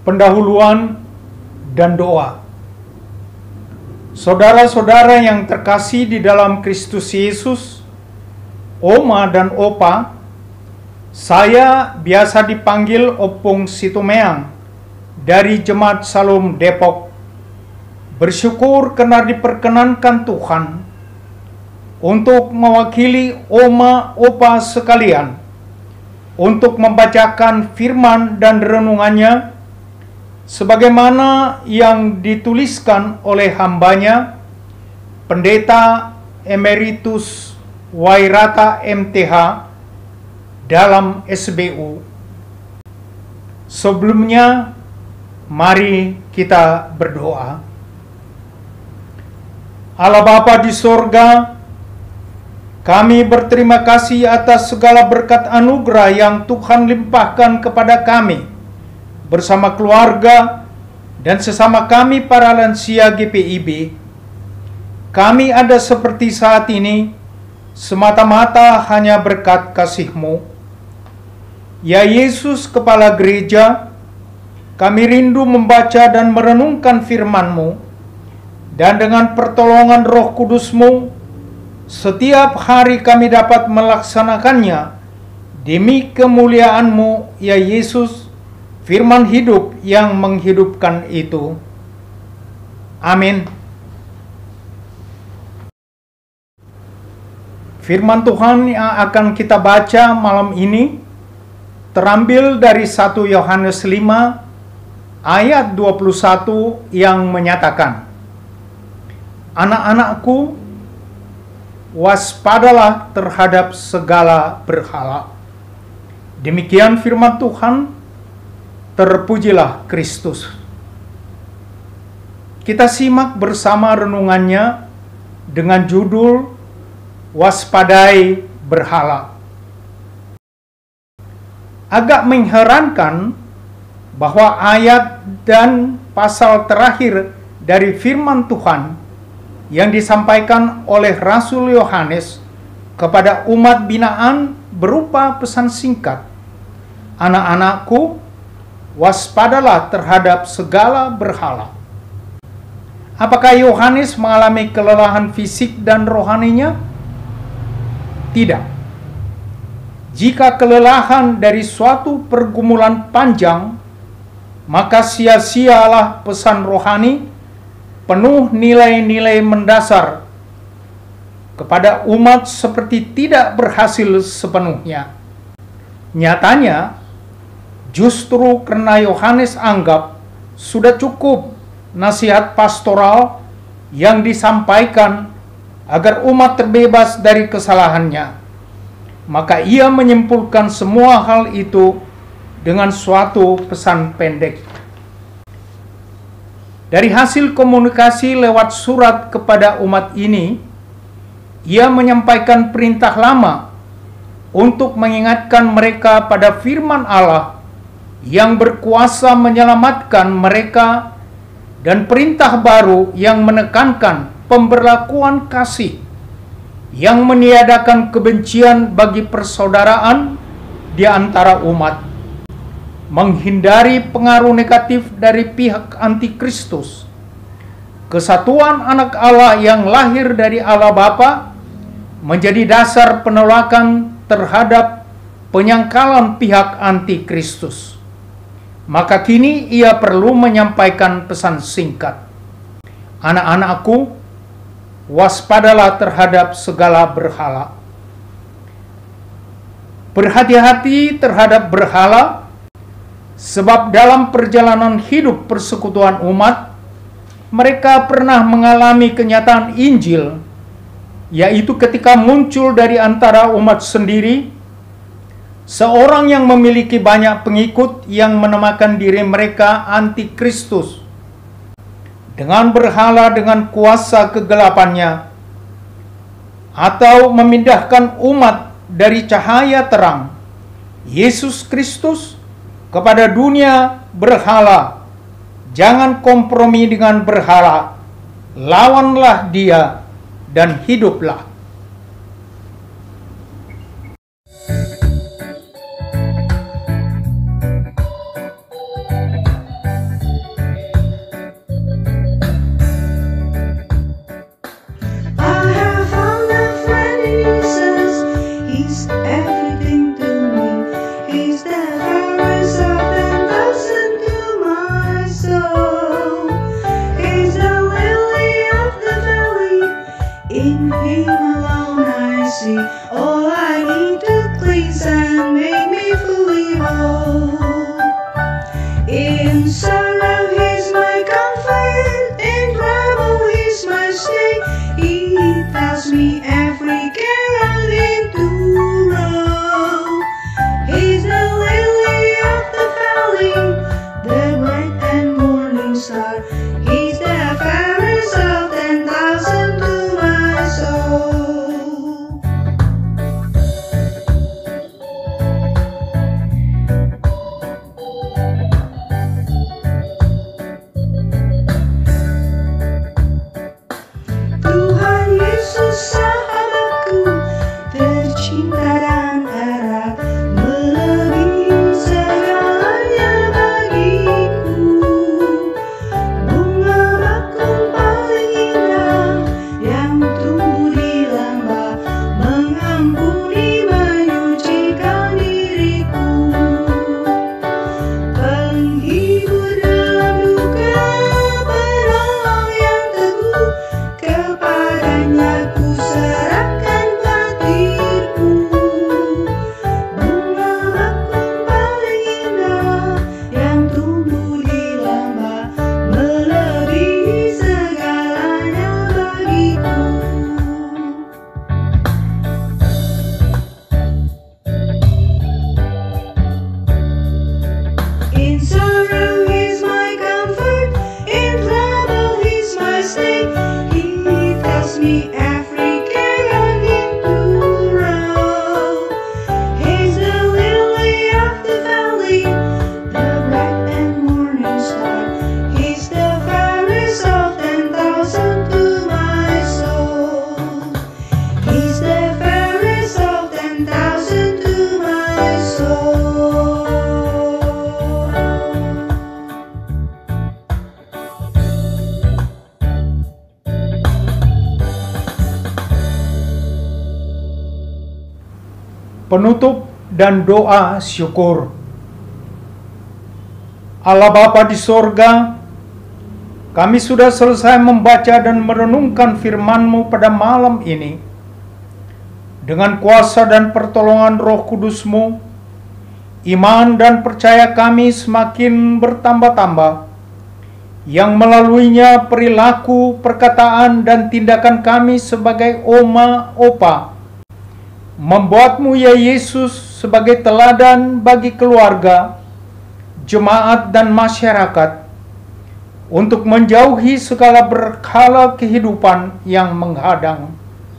Pendahuluan dan doa. Saudara-saudara yang terkasih di dalam Kristus Yesus, Oma dan Opa, saya biasa dipanggil Opung Situmeang dari Jemaat Salum Depok. Bersyukur karena diperkenankan Tuhan untuk mewakili Oma Opa sekalian untuk membacakan firman dan renungannya sebagaimana yang dituliskan oleh hambanya, Pendeta Emeritus Wairata MTH dalam SBU. Sebelumnya, mari kita berdoa. Allah Bapa di sorga, kami berterima kasih atas segala berkat anugerah yang Tuhan limpahkan kepada kami bersama keluarga dan sesama kami para lansia GPIB. Kami ada seperti saat ini semata-mata hanya berkat kasih-Mu. Ya Yesus, Kepala Gereja, kami rindu membaca dan merenungkan firman-Mu, dan dengan pertolongan Roh Kudus-Mu, setiap hari kami dapat melaksanakannya demi kemuliaan-Mu, ya Yesus, firman hidup yang menghidupkan itu. Amin. Firman Tuhan yang akan kita baca malam ini terambil dari 1 Yohanes 5 ayat 21 yang menyatakan, "Anak-anakku, waspadalah terhadap segala berhala." Demikian firman Tuhan. Terpujilah Kristus. Kita simak bersama renungannya dengan judul Waspadai Berhala. Agak mengherankan bahwa ayat dan pasal terakhir dari firman Tuhan yang disampaikan oleh Rasul Yohanes kepada umat binaan berupa pesan singkat, "Anak-anakku, waspadalah terhadap segala berhala." Apakah Yohanes mengalami kelelahan fisik dan rohaninya? Tidak. Jika kelelahan dari suatu pergumulan panjang, maka sia-sialah pesan rohani penuh nilai-nilai mendasar kepada umat seperti tidak berhasil sepenuhnya. Nyatanya, justru karena Yohanes anggap sudah cukup nasihat pastoral yang disampaikan agar umat terbebas dari kesalahannya, maka ia menyimpulkan semua hal itu dengan suatu pesan pendek. Dari hasil komunikasi lewat surat kepada umat ini, ia menyampaikan perintah lama untuk mengingatkan mereka pada firman Allah yang berkuasa menyelamatkan mereka, dan perintah baru yang menekankan pemberlakuan kasih yang meniadakan kebencian bagi persaudaraan di antara umat, menghindari pengaruh negatif dari pihak antikristus, kesatuan anak Allah yang lahir dari Allah Bapa menjadi dasar penolakan terhadap penyangkalan pihak antikristus. Maka kini ia perlu menyampaikan pesan singkat, "Anak-anakku, waspadalah terhadap segala berhala." Berhati-hati terhadap berhala, sebab dalam perjalanan hidup persekutuan umat, mereka pernah mengalami kenyataan Injil, yaitu ketika muncul dari antara umat sendiri seorang yang memiliki banyak pengikut yang menamakan diri mereka antikristus. Dengan berhala dengan kuasa kegelapannya, atau memindahkan umat dari cahaya terang, Yesus Kristus, kepada dunia berhala. Jangan kompromi dengan berhala, lawanlah dia dan hiduplah. mercy. All I need to cleanse and make me fully whole. In sorrow He's my comfort, in trouble He's my stay. He tells me every care I'll need to roll. He's the lily of the valley, the bright and morning star. He's the fairest of 10,000 to my soul. Tuhan Yesus sahabatku, tercinta dan erat, melebihi segalanya bagiku. Bunga bakung paling indah yang tumbuh di lembah, mengampuni menyucikan diriku. Penghibur dalam duka, penolong yang teguh, kepadanya ku serahkan batirku. Bunga bakung paling indah yang tumbuh di lembah, melebihi segalanya bagiku. In sorrow He's my comfort, in trouble He's my stay. He tells me every care I need to roll. He's the lily of the valley, the bright and morning star. He's the fairest of 10,000 to my soul. He's the fairest of 10,000 to my soul. Penutup dan doa syukur. Allah Bapa di sorga, kami sudah selesai membaca dan merenungkan firman-Mu pada malam ini. Dengan kuasa dan pertolongan Roh Kudus-Mu, iman dan percaya kami semakin bertambah-tambah, yang melaluinya perilaku, perkataan, dan tindakan kami sebagai oma, opa, membuat-Mu ya Yesus sebagai teladan bagi keluarga, jemaat dan masyarakat untuk menjauhi segala berkala kehidupan yang menghadang.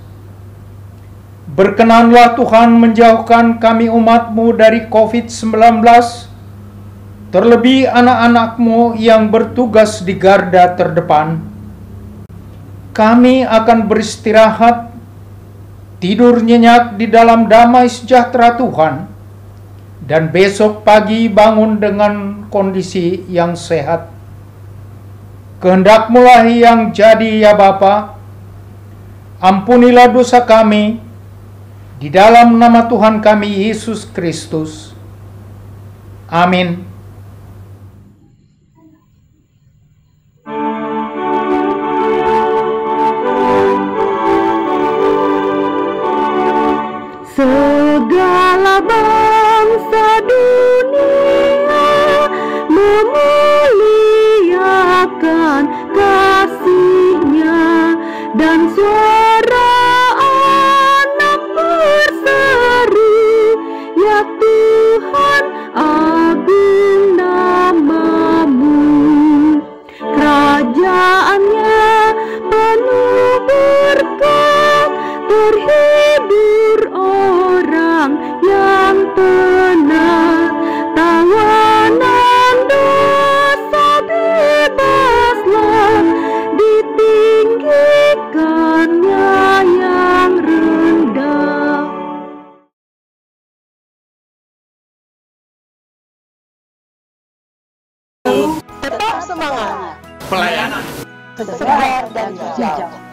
Berkenanlah Tuhan menjauhkan kami umat-Mu dari COVID-19, terlebih anak-anak-Mu yang bertugas di garda terdepan. Kami akan beristirahat, tidur nyenyak di dalam damai sejahtera Tuhan, dan besok pagi bangun dengan kondisi yang sehat. Kehendak-Mu lah yang jadi ya Bapa. Ampunilah dosa kami, di dalam nama Tuhan kami Yesus Kristus. Amin. Segala bangsa dunia memuliakan kasih-Nya, dan suara anak berseru, ya Tuhan agung nama-Mu. Kerajaan-Nya penuh berkat, terhibur orang yang benar. Tawanan dosa bebaslah, ditinggikannya yang rendah. Tetap semangat, Pelayanan segar dan hijau.